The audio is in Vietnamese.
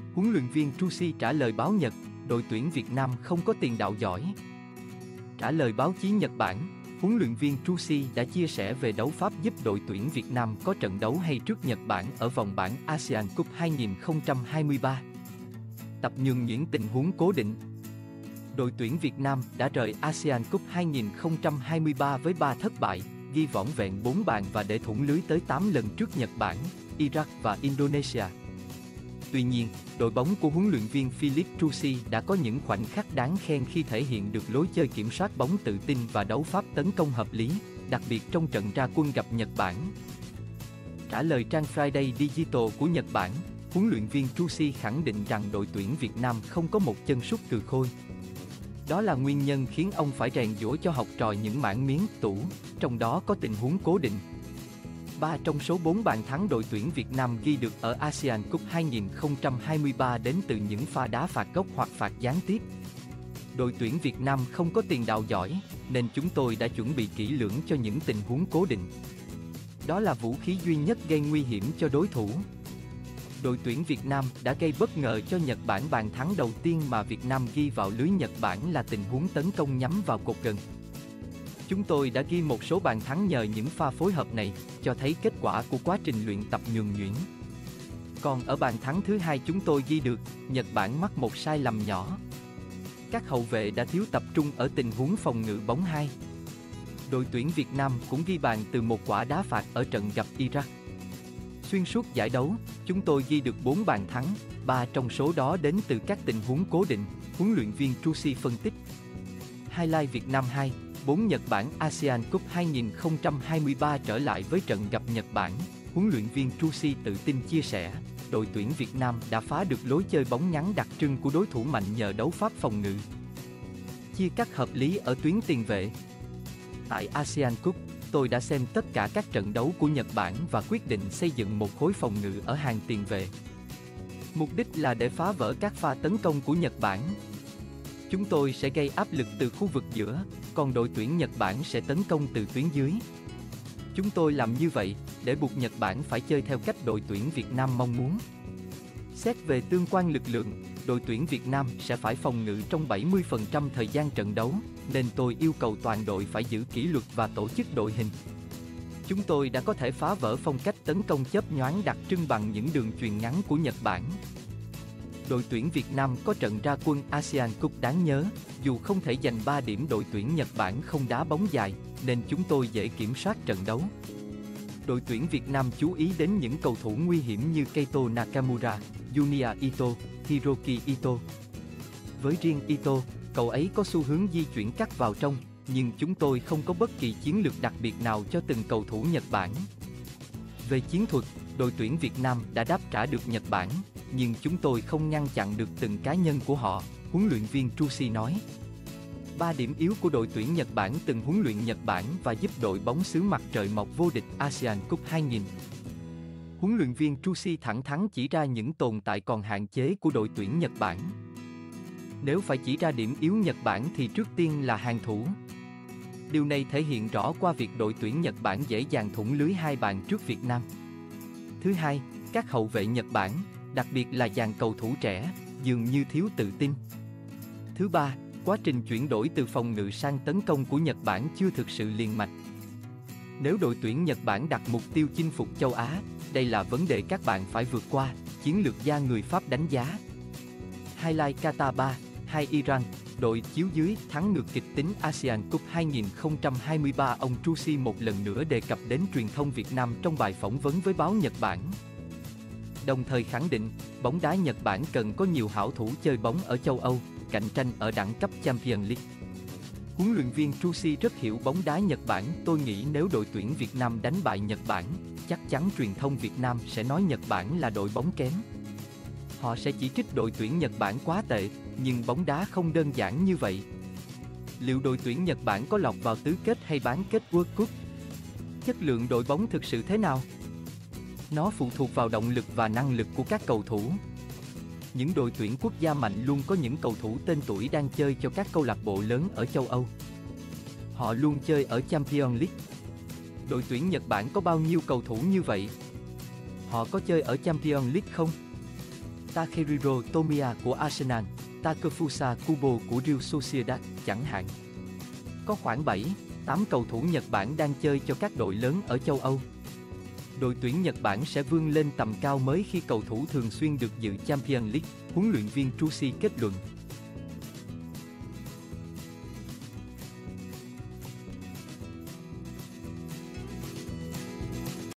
Huấn luyện viên Trusi trả lời báo Nhật, đội tuyển Việt Nam không có tiền đạo giỏi. Trả lời báo chí Nhật Bản, huấn luyện viên Trusi đã chia sẻ về đấu pháp giúp đội tuyển Việt Nam có trận đấu hay trước Nhật Bản ở vòng bảng ASEAN Cup 2023. Tập nhường những tình huống cố định. Đội tuyển Việt Nam đã rời ASEAN Cup 2023 với 3 thất bại, ghi vỏn vẹn 4 bàn và để thủng lưới tới 8 lần trước Nhật Bản, Iraq và Indonesia. Tuy nhiên, đội bóng của huấn luyện viên Philipp Trusi đã có những khoảnh khắc đáng khen khi thể hiện được lối chơi kiểm soát bóng tự tin và đấu pháp tấn công hợp lý, đặc biệt trong trận ra quân gặp Nhật Bản. Trả lời trang Friday Digital của Nhật Bản, huấn luyện viên Trusi khẳng định rằng đội tuyển Việt Nam không có một chân sút cừ khôi. Đó là nguyên nhân khiến ông phải rèn giũa cho học trò những mảng miếng tủ, trong đó có tình huống cố định. 3 trong số 4 bàn thắng đội tuyển Việt Nam ghi được ở ASEAN Cup 2023 đến từ những pha đá phạt góc hoặc phạt gián tiếp. Đội tuyển Việt Nam không có tiền đạo giỏi, nên chúng tôi đã chuẩn bị kỹ lưỡng cho những tình huống cố định. Đó là vũ khí duy nhất gây nguy hiểm cho đối thủ. Đội tuyển Việt Nam đã gây bất ngờ cho Nhật Bản. Bàn thắng đầu tiên mà Việt Nam ghi vào lưới Nhật Bản là tình huống tấn công nhắm vào cột gần. Chúng tôi đã ghi một số bàn thắng nhờ những pha phối hợp này, cho thấy kết quả của quá trình luyện tập nhuần nhuyễn. Còn ở bàn thắng thứ hai chúng tôi ghi được, Nhật Bản mắc một sai lầm nhỏ. Các hậu vệ đã thiếu tập trung ở tình huống phòng ngự bóng 2. Đội tuyển Việt Nam cũng ghi bàn từ một quả đá phạt ở trận gặp Iraq. Xuyên suốt giải đấu, chúng tôi ghi được 4 bàn thắng, 3 trong số đó đến từ các tình huống cố định, huấn luyện viên Trusi phân tích. Highlight Việt Nam 2, 4 Nhật Bản ASEAN Cup 2023 trở lại với trận gặp Nhật Bản, huấn luyện viên Trusi tự tin chia sẻ, đội tuyển Việt Nam đã phá được lối chơi bóng ngắn đặc trưng của đối thủ mạnh nhờ đấu pháp phòng ngự. Chia cắt hợp lý ở tuyến tiền vệ. Tại ASEAN Cup, tôi đã xem tất cả các trận đấu của Nhật Bản và quyết định xây dựng một khối phòng ngự ở hàng tiền vệ. Mục đích là để phá vỡ các pha tấn công của Nhật Bản. Chúng tôi sẽ gây áp lực từ khu vực giữa, còn đội tuyển Nhật Bản sẽ tấn công từ tuyến dưới. Chúng tôi làm như vậy để buộc Nhật Bản phải chơi theo cách đội tuyển Việt Nam mong muốn. Xét về tương quan lực lượng, đội tuyển Việt Nam sẽ phải phòng ngự trong 70% thời gian trận đấu, nên tôi yêu cầu toàn đội phải giữ kỷ luật và tổ chức đội hình. Chúng tôi đã có thể phá vỡ phong cách tấn công chớp nhoáng đặc trưng bằng những đường chuyền ngắn của Nhật Bản. Đội tuyển Việt Nam có trận ra quân ASEAN Cup đáng nhớ, dù không thể giành 3 điểm đội tuyển Nhật Bản không đá bóng dài, nên chúng tôi dễ kiểm soát trận đấu. Đội tuyển Việt Nam chú ý đến những cầu thủ nguy hiểm như Keito Nakamura, Junya Ito, Hiroki Ito. Với riêng Ito, cậu ấy có xu hướng di chuyển cắt vào trong, nhưng chúng tôi không có bất kỳ chiến lược đặc biệt nào cho từng cầu thủ Nhật Bản. Về chiến thuật, đội tuyển Việt Nam đã đáp trả được Nhật Bản, nhưng chúng tôi không ngăn chặn được từng cá nhân của họ, huấn luyện viên Trusi nói. 3 điểm yếu của đội tuyển Nhật Bản từng huấn luyện Nhật Bản và giúp đội bóng xứ mặt trời mọc vô địch ASEAN Cup 2000. Huấn luyện viên Trusi thẳng thắn chỉ ra những tồn tại còn hạn chế của đội tuyển Nhật Bản. Nếu phải chỉ ra điểm yếu Nhật Bản thì trước tiên là hàng thủ. Điều này thể hiện rõ qua việc đội tuyển Nhật Bản dễ dàng thủng lưới 2 bàn trước Việt Nam. Thứ hai, các hậu vệ Nhật Bản, đặc biệt là dàn cầu thủ trẻ, dường như thiếu tự tin. Thứ ba, quá trình chuyển đổi từ phòng ngự sang tấn công của Nhật Bản chưa thực sự liền mạch. Nếu đội tuyển Nhật Bản đặt mục tiêu chinh phục châu Á, đây là vấn đề các bạn phải vượt qua, chiến lược gia người Pháp đánh giá. Highlight Qatar 3-2 Iran, đội chiếu dưới thắng ngược kịch tính ASEAN Cup 2023. Ông Trusi một lần nữa đề cập đến truyền thông Việt Nam trong bài phỏng vấn với báo Nhật Bản. Đồng thời khẳng định, bóng đá Nhật Bản cần có nhiều hảo thủ chơi bóng ở châu Âu, cạnh tranh ở đẳng cấp Champions League. Huấn luyện viên Trusi rất hiểu bóng đá Nhật Bản. Tôi nghĩ nếu đội tuyển Việt Nam đánh bại Nhật Bản, chắc chắn truyền thông Việt Nam sẽ nói Nhật Bản là đội bóng kém. Họ sẽ chỉ trích đội tuyển Nhật Bản quá tệ, nhưng bóng đá không đơn giản như vậy. Liệu đội tuyển Nhật Bản có lọt vào tứ kết hay bán kết World Cup? Chất lượng đội bóng thực sự thế nào? Nó phụ thuộc vào động lực và năng lực của các cầu thủ. Những đội tuyển quốc gia mạnh luôn có những cầu thủ tên tuổi đang chơi cho các câu lạc bộ lớn ở châu Âu. Họ luôn chơi ở Champions League. Đội tuyển Nhật Bản có bao nhiêu cầu thủ như vậy? Họ có chơi ở Champions League không? Takehiro Tomiya của Arsenal, Takefusa Kubo của Real Sociedad, chẳng hạn. Có khoảng 7, 8 cầu thủ Nhật Bản đang chơi cho các đội lớn ở châu Âu. Đội tuyển Nhật Bản sẽ vươn lên tầm cao mới khi cầu thủ thường xuyên được dự Champions League, huấn luyện viên Trusi kết luận.